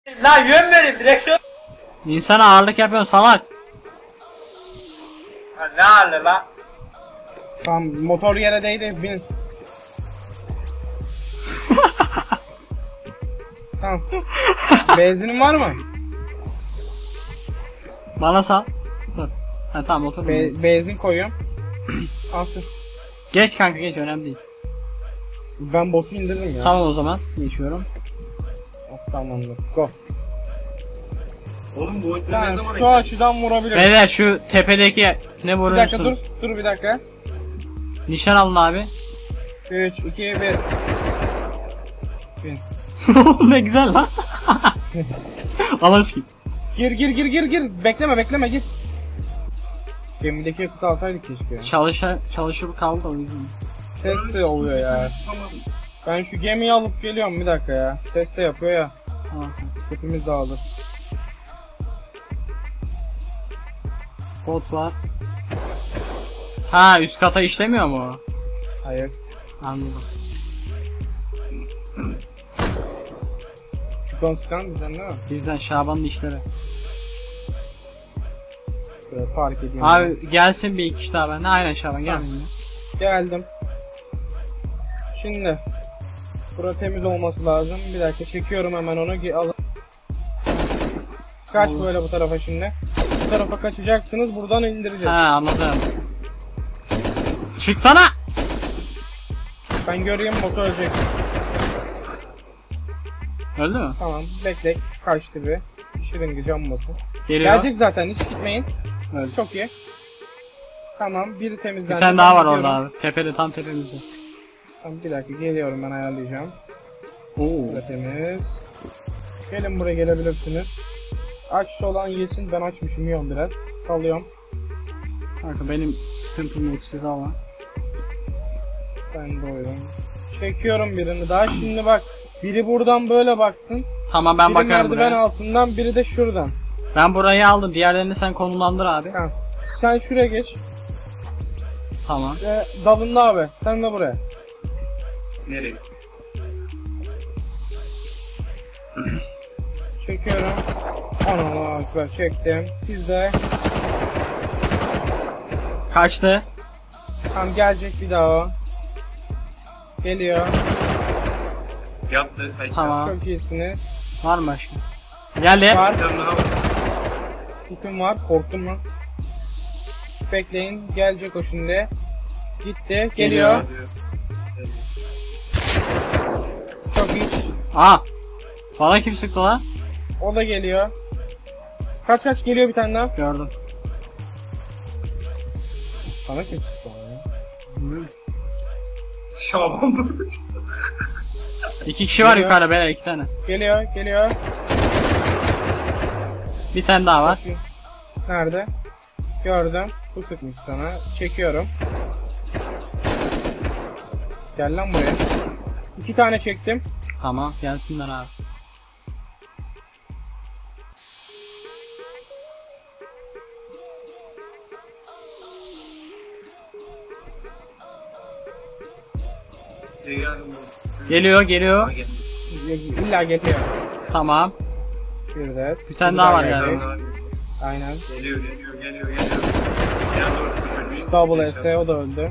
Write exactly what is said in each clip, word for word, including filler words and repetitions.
Lan yön verin direksiyon. İnsana ağırlık yapıyorsun salak. Ha, ne hali lan? Tamam motor yere değdi bin. Tamam. Benzinin var mı? Bana sal. Dur. Ha tamam otur. Be benzin koyuyorum. Alsın. Geç kanka geç önemli değil. Ben botu indirdim ya. Tamam o zaman geçiyorum. Oh, tamamdır. Go. Oğlum bu oyunu Yani ne zaman şu açıdan vurabilirim. Beyler şu tepedeki ne Bir dakika dur. vuruyorsunuz? Dur bir dakika. Nişan alın abi. üç, iki, bir. Ne güzel lan. Alış ki. Gir gir gir gir gir. Bekleme bekleme gir. Gemideki yakıtı alsaydık keşke ya. Çalışa, çalışıp kaldı o yüzden. Ses de oluyor ya. Ben şu gemiyi alıp geliyorum bir dakika ya. Ses de yapıyor ya. Tamam. Hepimiz dağılır. Bot var. Ha üst kata işlemiyor mu o? Hayır. Anladım. Çıkon sıkan bizden değil mi? Bizden Şaban'ın işleri. Şöyle park edeyim. Abi gelsin bir iki kişi daha ben. Aynen Şaban gel. Geldim. Şimdi. Bura temiz olması lazım. Bir dakika çekiyorum hemen onu. Ge- Al. Kaç Olur. böyle bu tarafa şimdi. Bu tarafa kaçacaksınız. Buradan indireceğiz. Ha anladım. Çıksana. Ben göreyim motor ölecek. Öldü mü? Tamam. Bekle. Kaçtı bir. Şiringi camması. Geliyor. Gelecek zaten. Hiç gitmeyin. Öldü. Çok iyi. Tamam. Biri temizlendi. Bir tane daha var Ben orada gidiyorum. abi. Tepede tam tepemizde. Tamam bir dakika geliyorum ben ayarlayacağım. Oo. Burada temiz. Gelin buraya gelebilirsiniz. Aç olan yesin, ben açmışım, yiyorum biraz. Salıyorum. Kanka benim sıkıntım yok siz ama. Ben doydum. Çekiyorum birini daha. Şimdi bak. Biri buradan böyle baksın. Tamam ben biri bakarım merdiven buraya. altından, biri de şuradan. Ben burayı aldım. Diğerlerini sen konumlandır abi. Tamam. Sen şuraya geç. Tamam. Ee, dalında abi. Sen de buraya. Nereye? Çekiyorum. Ana akbar çektim. Siz de. Kaçtı. Tamam gelecek bir daha o. Geliyor. Yaptı. Kaç Tamam. Çok iyisiniz. Var mı başka? Geldi. Var. Bir tane daha var. Hüküm var. Korktum lan. Bekleyin. Gelecek o şimdi. Gitti. Geliyor. Geliyor. Çok iyi. Aa. Bana kim sıktı lan? O da geliyor. Kaç kaç geliyor bir tane daha. Gördüm. Sana kim çıktı o ya? Hı. Şaban mı? İki kişi var Geliyor. yukarıda beyler iki tane. Geliyor. Geliyor. Bir tane daha var. Nerede? Gördüm. Bu sıkmış sana. Çekiyorum. Gel lan buraya. İki tane çektim. Tamam gelsinler abi. Geliyor geliyor. İlla geliyor. Tamam. Bir de. Bir tane daha var geldi. yani. Aynen. Geliyor geliyor geliyor geliyor. Yani doğrusu bu çocuğu. Double S o da öldü.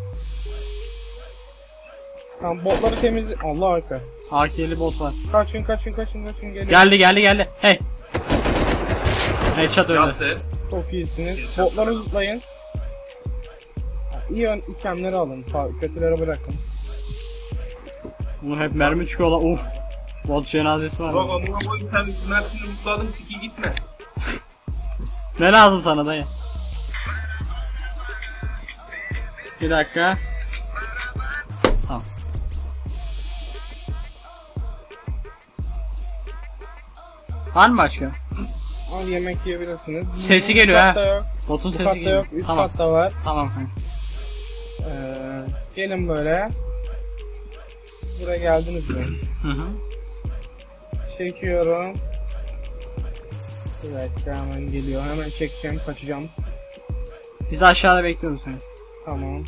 Tamam botları temiz. Allah arka. A K'li bot var. Kaçın kaçın kaçın kaçın geliyor. Geldi geldi geldi. Hey. Headshot öldü. Yaptı. Çok iyisiniz. Botları zıplayın. İyi ön itemleri alın. fa- Kötüleri bırakın. Bunu hep mermi çıkıyor lan. Uf. Bot cenazesi var. Bak amına koyayım sen Mert'ini mutladın siki gitme. Ne lazım sana dayı? Bir dakika. Tamam. Var mı başka? Al yemek yiyebilirsiniz. Sesi Üst geliyor katta ha. Yok. Botun Bu sesi katta geliyor. yok. Üst Tamam. katta var. Tamam kanka. Ee, gelin böyle. Buraya geldiniz mi? Hı hı. Çekiyorum. Bir dakika hemen geliyor. Hemen çekeceğim. Kaçacağım. Biz aşağıda bekliyoruz seni. Tamam.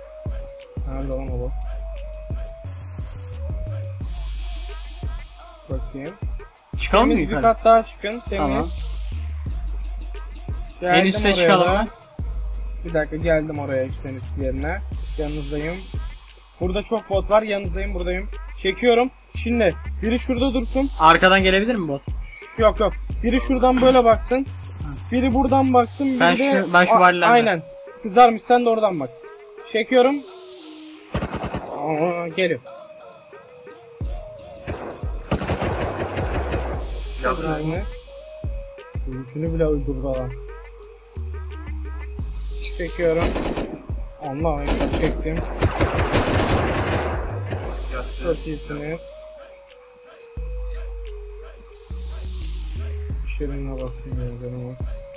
Nerede lan o bu? Bakayım. Çıkalım mı Temiz bir yukarı? kat daha çıkın. Temiz. Tamam. Geldim En üste oraya çıkalım da. mı? Bir dakika geldim oraya işte en üst yerine. Yanınızdayım. Burada çok bot var. Yanınızdayım, buradayım. Çekiyorum. Şimdi biri şurada dursun. Arkadan gelebilir mi bot? Yok yok. Biri şuradan böyle baksın. Biri buradan baksın. Biri Ben de... şu- ben şu A- varilerden. Aynen. Kızarmış, sen de oradan bak. Çekiyorum. Aa, geliyor. Yaptın. Yani. Üçünü bile uydurdu adam. Çekiyorum. Allah ekber, çektim. Yattı. Çok iyisiniz. Şırınga basayım ya canım.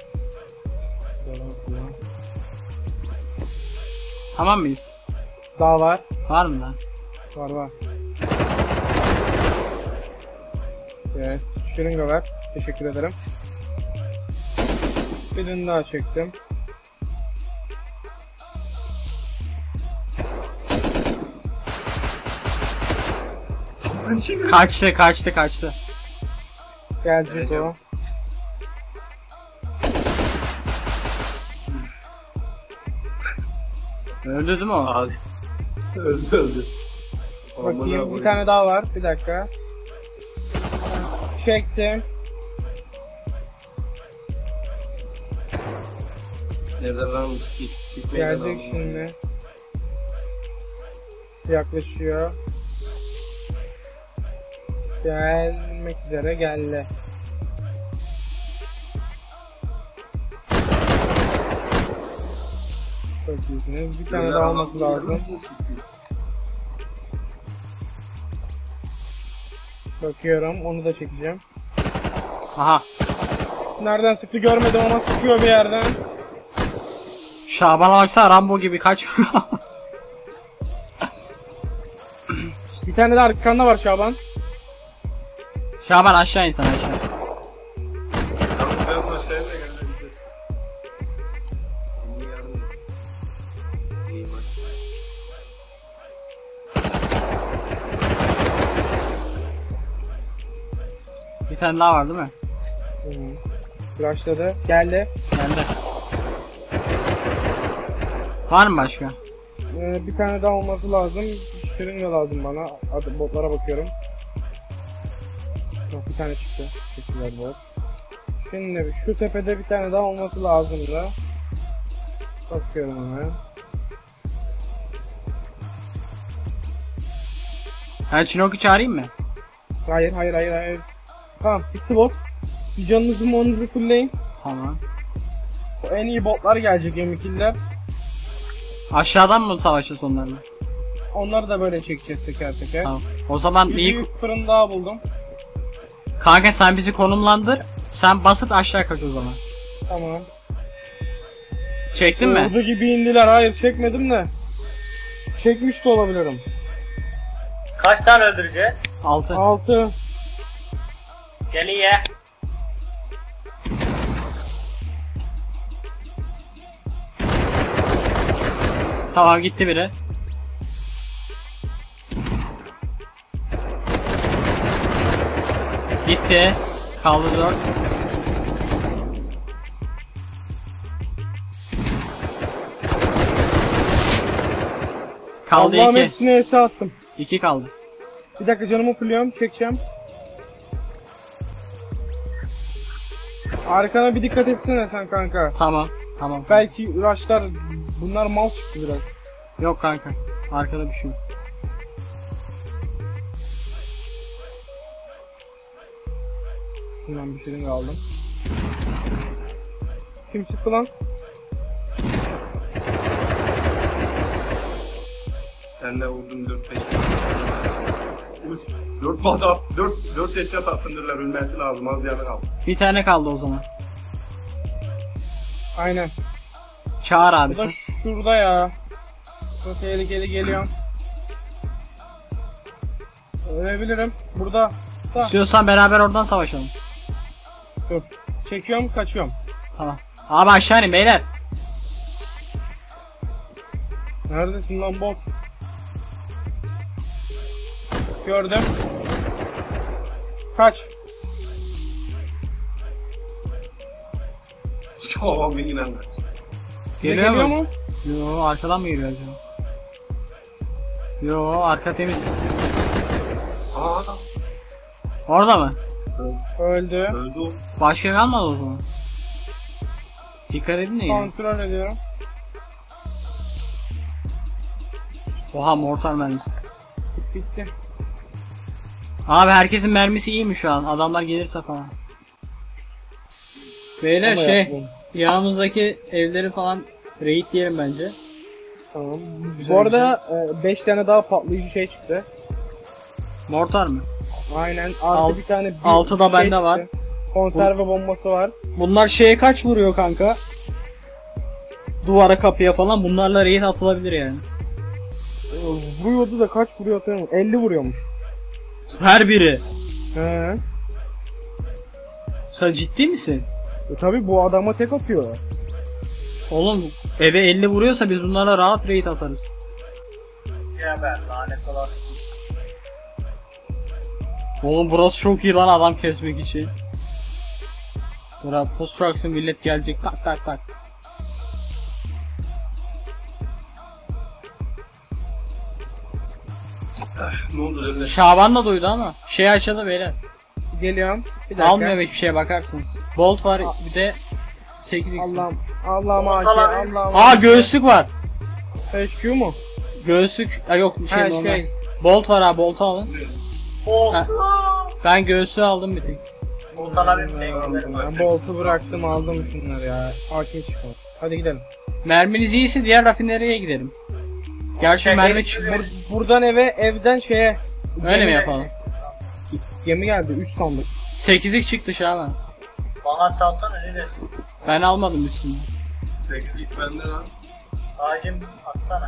Tamam mıyız? Daha var. Var mı lan? Var var. Evet. Şırınga ver. Teşekkür ederim. Birini daha çektim. Kaçtı kaçtı kaçtı. Gelecek Evet, o. Öldü değil mi o? Abi. Öldü öldü. Bakayım bir tane daha var. Bir dakika. Çektim. Nereden lan bu git? Gitmeyi de Gelecek lan. şimdi. Yaklaşıyor. Gelmek üzere geldi. Çok iyisiniz. Bir tane daha olması lazım. Bakıyorum. Onu da çekeceğim. Aha. Nereden sıktı görmedim ama sıkıyor bir yerden. Şaban'a baksana, Rambo gibi kaçmıyor. Bir tane de arkanda var Şaban. Şaban aşağı insan aşağı. Tamam ben aşağıya da gelebiliriz. İyi yardım. İyi bak. Bir tane daha var değil mi? Hı. Flashladı. Geldi. Geldi. Var mı başka? Ee, bir tane daha olması lazım. Şırınga lazım bana. Hadi botlara bakıyorum. Yok, bir tane çıktı. Teşekkürler bot. Şimdi şu tepede bir tane daha olması lazım da. Bakıyorum hemen. Ben Çinok'u çağırayım mı? Hayır hayır hayır hayır. Tamam bitti bot. Bir canınızı monunuzu fullleyin. Tamam. O en iyi botlar gelecek M iki'liler. Aşağıdan mı savaşacağız onlarla? Onları da böyle çekeceğiz teker teker. Tamam. O zaman Bir iyi. büyük fırın daha buldum. Kanka sen bizi konumlandır. Sen basıp aşağı kaç o zaman. Tamam. Çektin mi? Ordu gibi indiler. Hayır çekmedim de. Çekmiş de olabilirim. Kaç tane öldüreceğiz? altı. altı. Gelin ye. Tamam gitti biri. Gitti. Kaldı dört. Kaldı Allah'ım iki. hepsini S'e attım. iki kaldı. Bir dakika canımı fulluyorum. Çekeceğim. Arkana bir dikkat etsene sen kanka. Tamam. Tamam. Belki uğraşlar bunlar mal çıktı biraz. Yok kanka. Arkada bir şey yok. Bundan bir şeyden aldım. Kim sıktı lan? Sen de vurdun dört beş. dört bada dört dört eşya attırdılar, ölmesi lazım, az yanı kaldı. Bir tane kaldı o zaman. Aynen. Çağır Bu abi da sen. şurada ya. Çok tehlikeli geliyorum. Ölebilirim. Burada. Da. İstiyorsan beraber oradan savaşalım. Dur. Çekiyorum, kaçıyorum. Tamam. Abi aşağı inin beyler. Neredesin lan bot? Gördüm. Kaç. Çok inanılmaz. Geliyor Geliyor mu? mu? Yo, arkadan mı geliyor acaba? Yo, arka temiz. Aa, Orada mı? Öldü. öldü o. Başka kalmadı o zaman. Dikkat edin de yine. Kontrol ediyorum. Oha, mortar mermisi. Bitti. Abi herkesin mermisi iyi mi şu an? Adamlar gelirse falan. Beyler Ama şey, yapmayın. yanımızdaki evleri falan raid diyelim bence. Tamam. Güzel, Bu arada beş tane daha patlayıcı şey çıktı. Mortar mı? Aynen. Artı Alt- bir tane bir altı da şey bende çıktı. var. Konserve bombası var. Bunlar şeye kaç vuruyor kanka? Duvara, kapıya falan, bunlarla raid atılabilir yani. Ee, Vuruyordu da kaç vuruyor hatırlamıyorum. elli vuruyormuş. Her biri. He. Sen ciddi misin? E tabi bu adama tek atıyor. Oğlum eve elli vuruyorsa biz bunlarla rahat raid atarız. Ya ben lanet olası. Oğlum burası çok iyi lan adam kesmek için. Bura post trucks'ın millet gelecek tak tak tak. Ne oldu öyle? Şaban da duydu ama şey aşağıda beyler. Geliyorum. Bir dakika. Almıyor hiçbir şeye bakarsın. Bolt var bir de sekiz x. Allah'ım. Allah'ım Allah'ım. Allah'ım. Allah'ım. Aa göğüslük var. H Q mu? Göğüslük. Aa, yok şey Ha normal. şey. Bolt var ha, boltu alın. Oldu. Ben göğüslüğü aldım bir tek. Volkan'a bir Ben şey boltu bıraktım aldım şunları ya. A K çıkar. Hadi gidelim. Merminiz iyiyse diğer rafineriye gidelim. Gerçi Şey, mermi şey, çık. Bur- buradan eve, evden şeye. Öyle mi yapalım? Gemi geldi. üç sandık. sekizlik çıktı Şaban. Bana salsana ne dersin? Ben almadım üstüne. Sekizlik bende lan. Ağacım atsana.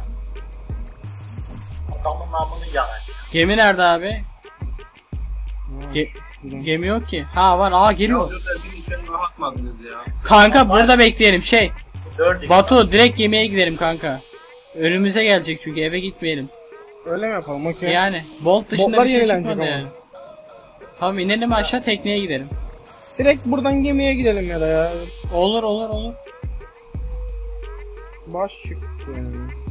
Adamın namını yalan. Gemi nerede abi? Ge- gemi yok ki. Ha var. Aa geliyor. Yolda bir içeri rahatmadınız ya. Kanka burada bekleyelim şey. Dört Batu direkt gemiye gidelim kanka. Önümüze gelecek çünkü eve gitmeyelim. Öyle mi yapalım? Okey. Yani Bolt dışında Botlar bir şey yenilenecek çıkmadı ama. yani. Tamam inelim aşağı, tekneye gidelim. Direkt buradan gemiye gidelim ya da ya. Olur olur olur. Baş çıktı yani.